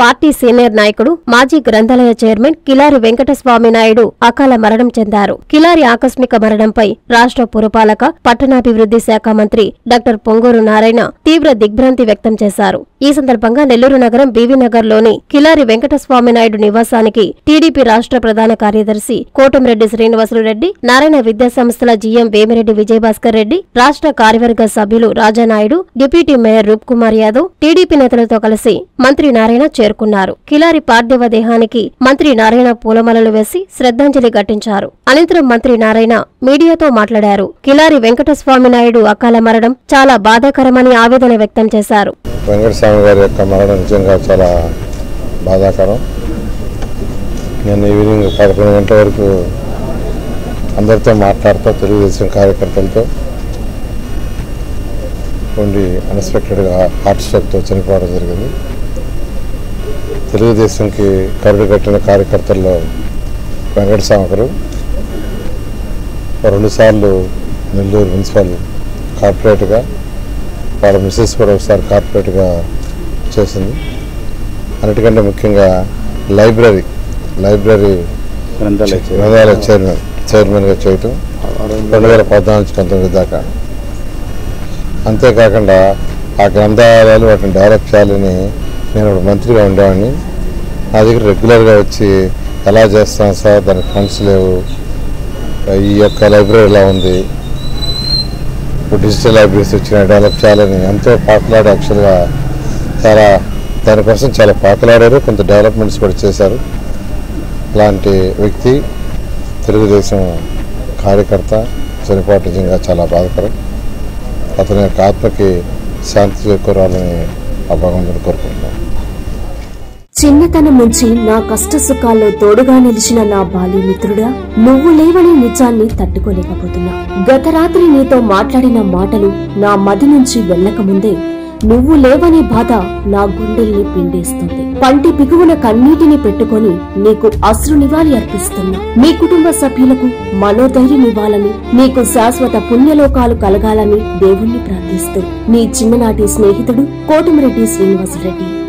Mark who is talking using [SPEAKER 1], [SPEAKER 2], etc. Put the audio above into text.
[SPEAKER 1] Party senior నాయకుడు మాజీ గ్రంథాలయ చైర్మన్ కిలారి వెంకటస్వామి నాయుడు అకాల మరణం చెందారు. కిలారి ఆకస్మిక మరణంపై రాష్ట్ర పురపాలక పట్టణాభివృద్ధి శాఖ మంత్రి డాక్టర్ పొంగూరు నారాయణ తీవ్ర దిగ్భ్రాంతి వ్యక్తం చేశారు. ఈ సందర్భంగా నెల్లూరు నగరం బీవీ నగర్ లోని కిలారి వెంకటస్వామి నాయుడు నివాసానికి టీడీపీ రాష్ట్ర ప్రధాన కార్యదర్శి కోటంరెడ్డి శ్రీనివాసులు రెడ్డి, నారాయణ విద్యాసంస్థల జీఎం వేమిరెడ్డి విజయభాస్కర్ రెడ్డి, రాష్ట్ర కార్యవర్గ సభ్యులు Rajanaidu, deputy mayor Roop Kumar Yadav, TDP నేతలతో కలిసి మంత్రి నారాయణ చేరుకున్నారు. కిలారి పార్థివ దేహానికి మంత్రి నారాయణ పూలమాలలు వేసి శ్రద్ధాంజలి ఘటించారు. అనంతరం మంత్రి నారాయణ మీడియాతో మాట్లాడారు. కిలారి వెంకటస్వామి నాయుడు అకాల మరణం చాలా బాధాకరమని ఆవేదన వ్యక్తం చేశారు.
[SPEAKER 2] వెంకటస్వామి గారి యొక్క మరణం నిజంగా చాలా బాధాకరం. నేను ఈవినింగ్ 11 గంటల వరకు అందరితో మాట్లాడుతూ తెలుగుదేశం కార్యకర్తలతో ఉండి అన్ఎక్స్పెక్టెడ్గా హార్ట్ స్ట్రోక్తో చనిపోవడం జరిగింది. తెలుగుదేశంకి కరుడు కట్టిన కార్యకర్తల్లో వెంకటస్వామి గారు 2 సార్లు నెల్లూరు మున్సిపల్ కార్పొరేట్గా, వాళ్ళ మిసెస్ కూడా ఒకసారి కార్పొరేట్గా చేసింది. అన్నిటికంటే ముఖ్యంగా లైబ్రరీ గ్రంథాలయ చైర్మన్గా చేయటం 2014-19 దాకా. అంతేకాకుండా ఆ గ్రంథాలయాలు వాటిని డెవలప్ చేయాలని నేను ఒక మంత్రిగా ఉండేవాడిని. నా దగ్గర రెగ్యులర్గా వచ్చి ఎలా చేస్తాం సార్, దానికి ఫండ్స్ లేవు, ఈ యొక్క లైబ్రరీ ఎలా ఉంది, ఇప్పుడు డిజిటల్ లైబ్రరీస్ వచ్చినాయి, డెవలప్ చేయాలని ఎంతో పాకులాడి యాక్చువల్గా దానికోసం చాలా పాకులాడారు. కొంత డెవలప్మెంట్స్ కూడా చేశారు. అలాంటి వ్యక్తి, తెలుగుదేశం కార్యకర్త చనిపోవటం నిజంగా చాలా బాధాకరం. అతని యొక్క ఆత్మకి శాంతి చేకూరాలని ఆ భగవంతుని కోరుకుంటున్నాను.
[SPEAKER 3] చిన్నతనం నుంచి నా కష్ట సుఖాల్లో తోడుగా నిలిచిన నా బాల్యమిత్రుడా, నువ్వు లేవనే నిజాన్ని తట్టుకోలేకపోతున్నా. గత రాత్రి నీతో మాట్లాడిన మాటలు నా మది నుంచి వెళ్లకముందే నువ్వు లేవనే బాధ నా గుండెల్ని పిండేస్తుంది. పంటి బిగువున కన్నీటిని పెట్టుకుని నీకు అశ్రు నివాళి అర్పిస్తున్నా. మీ కుటుంబ సభ్యులకు మనోధైర్యం ఇవ్వాలని, నీకు శాశ్వత పుణ్యలోకాలు కలగాలని దేవుణ్ణి ప్రార్థిస్తూ నీ చిన్ననాటి స్నేహితుడు కోటమిరెడ్డి శ్రీనివాసరెడ్డి.